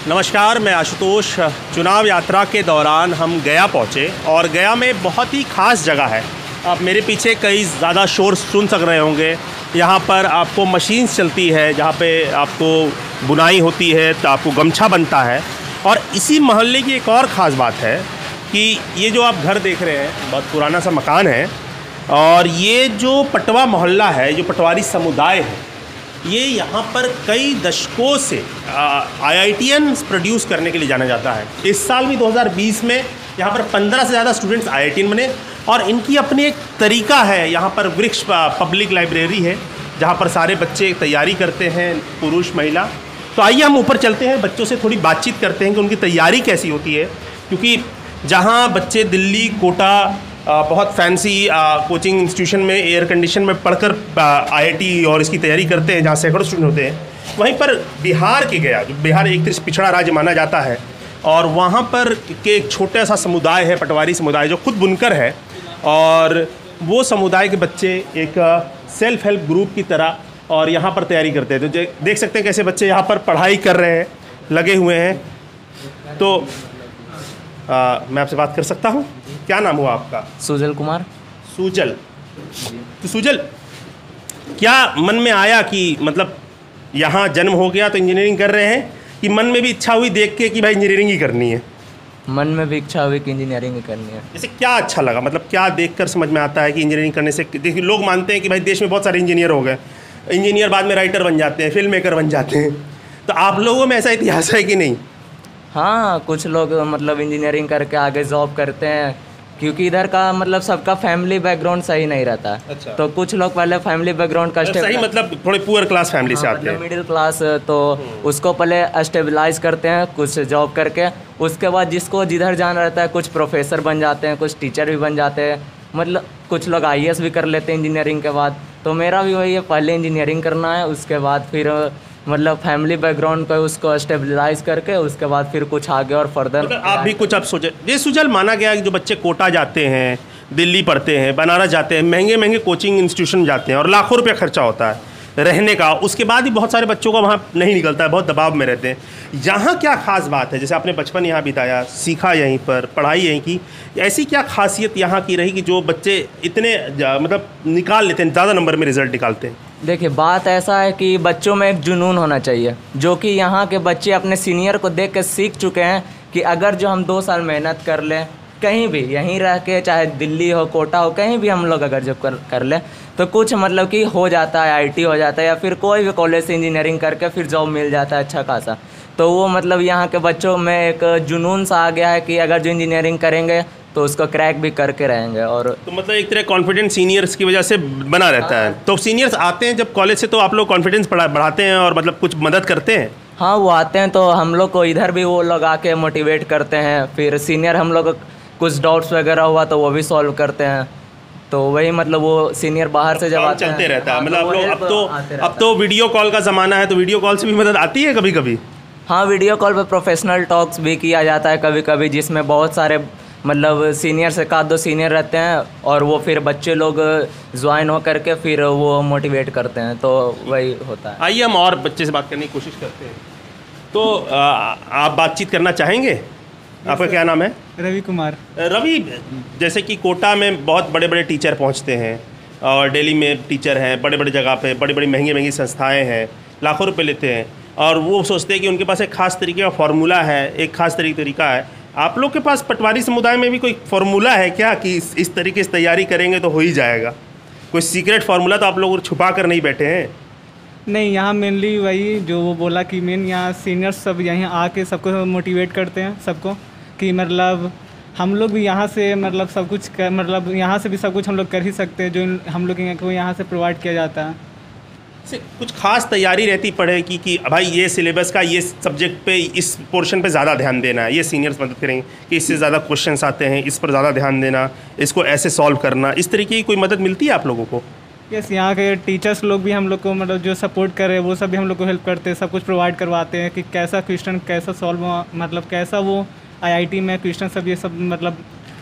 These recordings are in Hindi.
नमस्कार, मैं आशुतोष। चुनाव यात्रा के दौरान हम गया पहुँचे और गया में बहुत ही ख़ास जगह है। आप मेरे पीछे कई ज़्यादा शोर सुन सक रहे होंगे। यहाँ पर आपको मशीन्स चलती है जहाँ पे आपको बुनाई होती है, तो आपको गमछा बनता है। और इसी मोहल्ले की एक और ख़ास बात है कि ये जो आप घर देख रहे हैं, बहुत पुराना सा मकान है और ये जो पटवा मोहल्ला है, जो पटवारी समुदाय है, ये यहाँ पर कई दशकों से IITians प्रोड्यूस करने के लिए जाना जाता है। इस साल भी 2020 में यहाँ पर 15 से ज़्यादा स्टूडेंट्स IITian बने और इनकी अपनी एक तरीका है। यहाँ पर वृक्ष पब्लिक लाइब्रेरी है जहाँ पर सारे बच्चे तैयारी करते हैं, पुरुष महिला। तो आइए हम ऊपर चलते हैं, बच्चों से थोड़ी बातचीत करते हैं कि उनकी तैयारी कैसी होती है। क्योंकि जहाँ बच्चे दिल्ली, कोटा, बहुत फैंसी कोचिंग इंस्टीट्यूशन में एयर कंडीशन में पढ़कर IIT और इसकी तैयारी करते हैं, जहाँ सैकड़ों स्टूडेंट होते हैं, वहीं पर बिहार के गया, जो बिहार एक तरह से पिछड़ा राज्य माना जाता है, और वहाँ पर के एक छोटा सा समुदाय है, पटवारी समुदाय, जो खुद बुनकर है। और वो समुदाय के बच्चे एक सेल्फ हेल्प ग्रुप की तरह और यहाँ पर तैयारी करते हैं। तो देख सकते हैं कैसे बच्चे यहाँ पर पढ़ाई कर रहे हैं, लगे हुए हैं। तो मैं आपसे बात कर सकता हूँ? क्या नाम हुआ आपका? सुजल कुमार। सुजल, तो सुजल, क्या मन में आया कि मतलब यहाँ जन्म हो गया तो इंजीनियरिंग कर रहे हैं, कि मन में भी इच्छा हुई देख के कि भाई इंजीनियरिंग ही करनी है? मन में भी इच्छा हुई कि इंजीनियरिंग ही करनी है। जैसे क्या अच्छा लगा, मतलब क्या देखकर समझ में आता है कि इंजीनियरिंग करने से? देखिए, लोग मानते हैं कि भाई देश में बहुत सारे इंजीनियर हो गए, इंजीनियर बाद में राइटर बन जाते हैं, फिल्म मेकर बन जाते हैं। तो आप लोगों में ऐसा इतिहास है कि नहीं? हाँ, कुछ लोग मतलब इंजीनियरिंग करके आगे जॉब करते हैं, क्योंकि इधर का मतलब सबका फैमिली बैकग्राउंड सही नहीं रहता। अच्छा। तो कुछ लोग पहले फैमिली बैकग्राउंड का सही, मतलब थोड़े पुअर क्लास फैमिली से आते हैं, मिडिल क्लास, तो उसको पहले स्टेबलाइज करते हैं कुछ जॉब करके। उसके बाद जिसको जिधर जाना रहता है, कुछ प्रोफेसर बन जाते हैं, कुछ टीचर भी बन जाते हैं, मतलब कुछ लोग IAS भी कर लेते हैं इंजीनियरिंग के बाद। तो मेरा भी वही है, पहले इंजीनियरिंग करना है, उसके बाद फिर मतलब फैमिली बैकग्राउंड को उसको स्टेबलाइज करके उसके बाद फिर कुछ आगे और फर्दर। मतलब आप भी कुछ आप सोचे। ये सुजल, माना गया कि जो बच्चे कोटा जाते हैं, दिल्ली पढ़ते हैं, बनारस जाते हैं, महंगे महंगे कोचिंग इंस्टीट्यूशन जाते हैं और लाखों रुपया खर्चा होता है रहने का, उसके बाद भी बहुत सारे बच्चों का वहाँ नहीं निकलता है, बहुत दबाव में रहते हैं। यहाँ क्या खास बात है? जैसे आपने बचपन यहाँ बिताया, सीखा यहीं पर, पढ़ाई यहीं की, ऐसी क्या खासियत यहाँ की रही कि जो बच्चे इतने मतलब निकाल लेते हैं, ज़्यादा नंबर में रिजल्ट निकालते हैं? देखिए, बात ऐसा है कि बच्चों में एक जुनून होना चाहिए, जो कि यहाँ के बच्चे अपने सीनियर को देख के सीख चुके हैं कि अगर जो हम 2 साल मेहनत कर लें, कहीं भी यहीं रह के, चाहे दिल्ली हो, कोटा हो, कहीं भी हम लोग अगर जब कर लें तो कुछ मतलब कि हो जाता है, IIT हो जाता है, या फिर कोई भी कॉलेज से इंजीनियरिंग करके फिर जॉब मिल जाता है अच्छा खासा। तो वो मतलब यहाँ के बच्चों में एक जुनून सा आ गया है कि अगर जो इंजीनियरिंग करेंगे तो उसको क्रैक भी करके रहेंगे। और तो मतलब एक तरह कॉन्फिडेंस सीनियर्स की वजह से बना रहता है। तो सीनियर्स आते हैं जब कॉलेज से, तो आप लोग कॉन्फिडेंस बढ़ाते हैं और मतलब कुछ मदद करते हैं? हाँ, वो आते हैं तो हम लोग को इधर भी वो लोग आके मोटिवेट करते हैं। फिर सीनियर हम लोग कुछ डाउट्स वगैरह हुआ तो वो भी सॉल्व करते हैं। तो वही मतलब वो सीनियर बाहर से जब आते हैं, चलते रहता है। मतलब आप लोग अब तो तो वीडियो कॉल का ज़माना है, तो वीडियो कॉल से भी मदद आती है कभी कभी? हाँ, वीडियो कॉल पे प्रोफेशनल टॉक्स भी किया जाता है कभी कभी, जिसमें बहुत सारे मतलब सीनियर से का 2 सीनियर रहते हैं और वो फिर बच्चे लोग ज्वाइन हो करके फिर वो मोटिवेट करते हैं। तो वही होता है। आइए हम और बच्चे से बात करने की कोशिश करते हैं। तो आप बातचीत करना चाहेंगे? आपका क्या नाम है? रवि कुमार। रवि, जैसे कि कोटा में बहुत बड़े बड़े टीचर पहुंचते हैं और दिल्ली में टीचर हैं, बड़े बड़े जगह पे बड़ी बड़ी महंगी महंगी संस्थाएं हैं, लाखों रुपए लेते हैं और वो सोचते हैं कि उनके पास एक ख़ास तरीके का फार्मूला है, एक ख़ास तरीका है। आप लोग के पास पटवारी समुदाय में भी कोई फार्मूला है क्या कि इस तरीके से तैयारी करेंगे तो हो ही जाएगा? कोई सीक्रेट फार्मूला तो आप लोग छुपा कर नहीं बैठे हैं? नहीं, यहाँ मेनली वही जो वो बोला कि मेन यहाँ सीनियर्स सब यहाँ आके सबको मोटिवेट करते हैं, सबको कि मतलब हम लोग भी यहाँ से मतलब सब कुछ मतलब यहाँ से भी सब कुछ हम लोग कर ही सकते हैं, जो हम लोग को यहाँ से प्रोवाइड किया जाता है। कुछ खास तैयारी रहती पड़े कि भाई ये सिलेबस का ये सब्जेक्ट पे, इस पोर्शन पे ज़्यादा ध्यान देना है, ये सीनियर्स मदद करेंगे कि इससे ज़्यादा क्वेश्चंस आते हैं, इस पर ज़्यादा ध्यान देना, इसको ऐसे सॉल्व करना, इस तरीके की कोई मदद मिलती है आप लोगों को? यस, यहाँ के टीचर्स लोग भी हम लोग को मतलब जो सपोर्ट कर रहे हैं वो सब भी हम लोग को हेल्प करते हैं, सब कुछ प्रोवाइड करवाते हैं कि कैसा क्वेश्चन कैसा सॉल्व, मतलब कैसा वो IIT में क्वेश्चन सब ये सब मतलब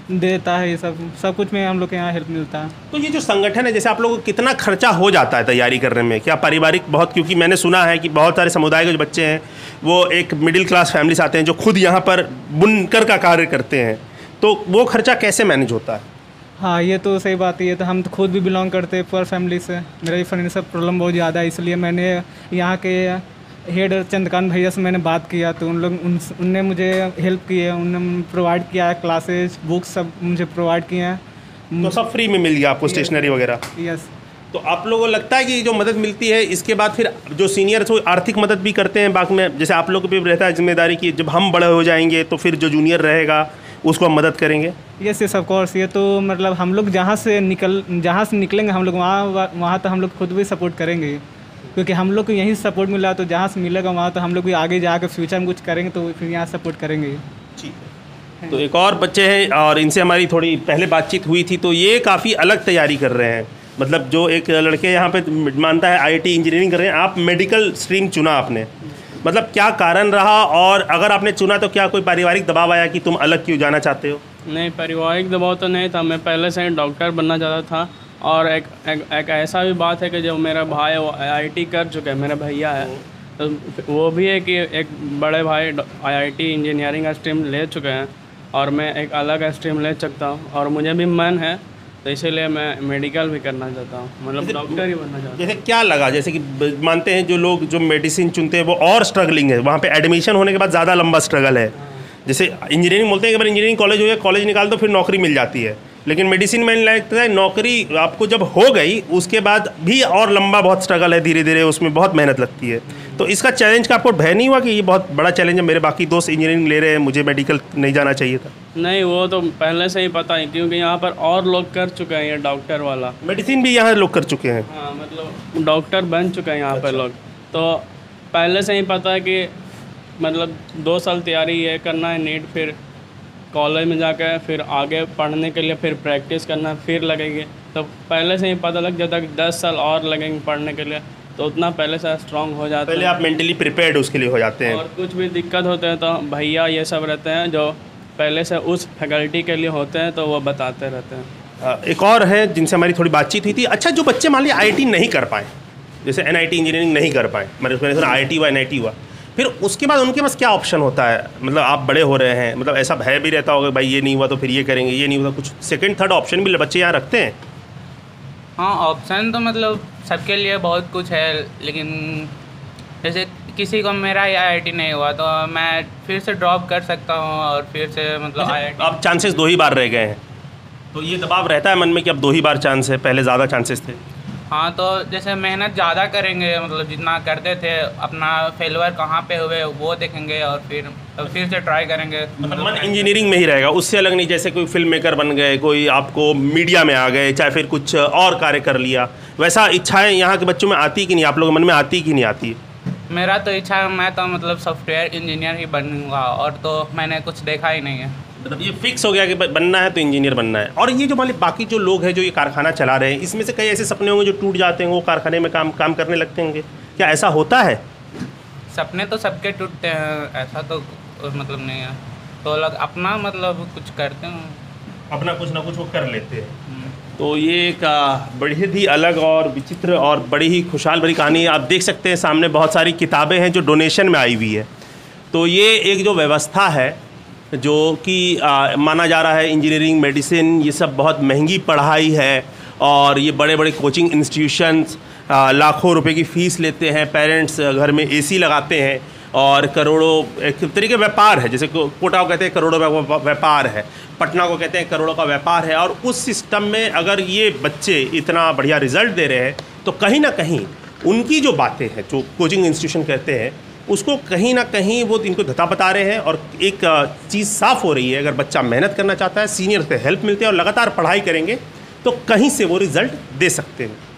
देता है, ये सब कुछ में हम लोग के यहाँ हेल्प मिलता है। तो ये जो संगठन है, जैसे आप लोगों को कितना खर्चा हो जाता है तैयारी करने में? क्या पारिवारिक बहुत, क्योंकि मैंने सुना है कि बहुत सारे समुदाय के जो बच्चे हैं वो एक मिडिल क्लास फैमिली से आते हैं जो खुद यहाँ पर बुनकर का कार्य करते हैं, तो वो खर्चा कैसे मैनेज होता है? हाँ, ये तो सही बात है। ये तो हम तो खुद भी बिलोंग करते हैं पुअर फैमिली से। मेरा भी फाइनेंशियल प्रॉब्लम बहुत ज़्यादा है, इसलिए मैंने यहाँ के हेड चंद्रकांत भैया से मैंने बात किया, तो उनने मुझे हेल्प की है। उन्होंने प्रोवाइड किया है क्लासेज, बुक्स सब मुझे प्रोवाइड किए हैं। तो सब फ्री में मिल गया आपको, स्टेशनरी वगैरह? यस। तो आप लोगों को लगता है कि जो मदद मिलती है इसके बाद फिर जो सीनियर्स वो आर्थिक मदद भी करते हैं बाकी में? जैसे आप लोग को भी रहता है जिम्मेदारी कि जब हम बड़े हो जाएंगे तो फिर जो जूनियर रहेगा उसको हम मदद करेंगे? Yes of course. ये तो मतलब हम लोग जहाँ से निकलेंगे हम लोग वहाँ तो हम लोग खुद भी सपोर्ट करेंगे, क्योंकि हम लोग को यहीं सपोर्ट मिला, तो जहाँ से मिलेगा वहाँ तो हम लोग भी आगे जाकर फ्यूचर में कुछ करेंगे तो फिर यहाँ सपोर्ट करेंगे। ठीक है। तो एक और बच्चे हैं और इनसे हमारी थोड़ी पहले बातचीत हुई थी, तो ये काफ़ी अलग तैयारी कर रहे हैं। मतलब जो एक लड़के यहाँ पे मानता है IIT इंजीनियरिंग कर रहे हैं, आप मेडिकल स्ट्रीम चुना आपने, मतलब क्या कारण रहा? और अगर आपने चुना तो क्या कोई पारिवारिक दबाव आया कि तुम अलग क्यों जाना चाहते हो? नहीं, पारिवारिक दबाव तो नहीं था। मैं पहले से ही डॉक्टर बनना चाहता था। और एक ऐसा भी बात है कि जो मेरा भाई है वो IIT कर चुका है, मेरा भैया है, तो वो भी है कि एक बड़े भाई IIT इंजीनियरिंग स्ट्रीम ले चुके हैं और मैं एक अलग स्ट्रीम ले सकता हूँ, और मुझे भी मन है, तो इसीलिए मैं मेडिकल भी करना चाहता हूँ, मतलब डॉक्टर ही बनना चाहता हूँ। जैसे क्या लगा, जैसे कि मानते हैं जो लोग जो मेडिसिन चुनते हैं वो और स्ट्रगलिंग है, वहाँ पे एडमिशन होने के बाद ज़्यादा लंबा स्ट्रगल है। जैसे इंजीनियरिंग बोलते हैं कि अगर इंजीनियरिंग कॉलेज हो गया, कॉलेज निकाल दो फिर नौकरी मिल जाती है, लेकिन मेडिसिन में लगता है नौकरी आपको जब हो गई उसके बाद भी और लंबा बहुत स्ट्रगल है, धीरे धीरे उसमें बहुत मेहनत लगती है। तो इसका चैलेंज का आपको भय नहीं हुआ कि ये बहुत बड़ा चैलेंज है, मेरे बाकी दोस्त इंजीनियरिंग ले रहे हैं, मुझे मेडिकल नहीं जाना चाहिए था? नहीं, वो तो पहले से ही पता है, क्योंकि यहाँ पर और लोग कर चुके हैं ये डॉक्टर वाला। मेडिसिन भी यहाँ लोग कर चुके हैं? हाँ, मतलब डॉक्टर बन चुके हैं यहाँ पर लोग, तो पहले से ही पता है कि मतलब 2 साल तैयारी ये करना है, नीट, फिर कॉलेज में जाकर फिर आगे पढ़ने के लिए फिर प्रैक्टिस करना, फिर लगेगी, तो पहले से ही पता लग जाता है कि 10 साल और लगेंगे पढ़ने के लिए, तो उतना पहले से स्ट्रांग हो जाता है। पहले आप मेंटली प्रिपेयर्ड उसके लिए हो जाते हैं। और कुछ भी दिक्कत होते हैं तो भैया ये सब रहते हैं जो पहले से उस फैकल्टी के लिए होते हैं, तो वो बताते रहते हैं। एक और है जिनसे हमारी थोड़ी बातचीत हुई थी। अच्छा, जो बच्चे मान लिया IIT नहीं कर पाए, जैसे NIT इंजीनियरिंग नहीं कर पाए, मैंने सुना IIT हुआ NIT हुआ, फिर उसके बाद उनके पास क्या ऑप्शन होता है? मतलब आप बड़े हो रहे हैं, मतलब ऐसा भय भी रहता होगा भाई ये नहीं हुआ तो फिर ये करेंगे, ये नहीं हुआ, कुछ सेकंड थर्ड ऑप्शन भी बच्चे यहाँ रखते हैं? हाँ, ऑप्शन तो मतलब सबके लिए बहुत कुछ है, लेकिन जैसे किसी को मेरा IIT नहीं हुआ तो मैं फिर से ड्रॉप कर सकता हूँ और फिर से मतलब IIT। अब चांसेस 2 ही बार रह गए हैं, तो ये दबाव रहता है मन में कि अब 2 ही बार चांस है, पहले ज़्यादा चांसेस थे? हाँ, तो जैसे मेहनत ज़्यादा करेंगे, मतलब जितना करते थे, अपना फेलवर कहाँ पे हुए वो देखेंगे और फिर से ट्राई करेंगे। मतलब मन इंजीनियरिंग में ही रहेगा, उससे अलग नहीं? जैसे कोई फिल्म मेकर बन गए, कोई आपको मीडिया में आ गए, चाहे फिर कुछ और कार्य कर लिया, वैसा इच्छाएं यहाँ के बच्चों में आती कि नहीं, आप लोगों के मन में आती कि नहीं आती? मेरा तो इच्छा है, मैं तो मतलब सॉफ्टवेयर इंजीनियर ही बनूंगा, और तो मैंने कुछ देखा ही नहीं है। मतलब ये फिक्स हो गया कि बनना है तो इंजीनियर बनना है। और ये जो मान ली बाकी जो लोग हैं जो ये कारखाना चला रहे हैं, इसमें से कई ऐसे सपने होंगे जो टूट जाते हैं, वो कारखाने में काम करने लगते होंगे, क्या ऐसा होता है? सपने तो सबके टूटते हैं, ऐसा तो मतलब नहीं है, तो लोग अपना मतलब कुछ करते हैं, अपना कुछ ना कुछ वो कर लेते हैं। तो ये एक बड़ी ही अलग और विचित्र और बड़ी ही खुशहाल भरी कहानी है। आप देख सकते हैं सामने बहुत सारी किताबें हैं जो डोनेशन में आई हुई है। तो ये एक जो व्यवस्था है जो कि माना जा रहा है इंजीनियरिंग, मेडिसिन, ये सब बहुत महंगी पढ़ाई है, और ये बड़े बड़े कोचिंग इंस्टीट्यूशंस लाखों रुपए की फ़ीस लेते हैं, पेरेंट्स घर में AC लगाते हैं, और करोड़ों, एक तरीके व्यापार है, जैसे कोटा को कहते हैं करोड़ों का व्यापार है, पटना को कहते हैं करोड़ों का व्यापार है। और उस सिस्टम में अगर ये बच्चे इतना बढ़िया रिजल्ट दे रहे हैं तो कहीं ना कहीं उनकी जो बातें हैं, जो कोचिंग इंस्टीट्यूशन कहते हैं, उसको कहीं ना कहीं वो इनको धता बता रहे हैं। और एक चीज़ साफ़ हो रही है, अगर बच्चा मेहनत करना चाहता है, सीनियर से हेल्प मिलते हैं और लगातार पढ़ाई करेंगे तो कहीं से वो रिज़ल्ट दे सकते हैं।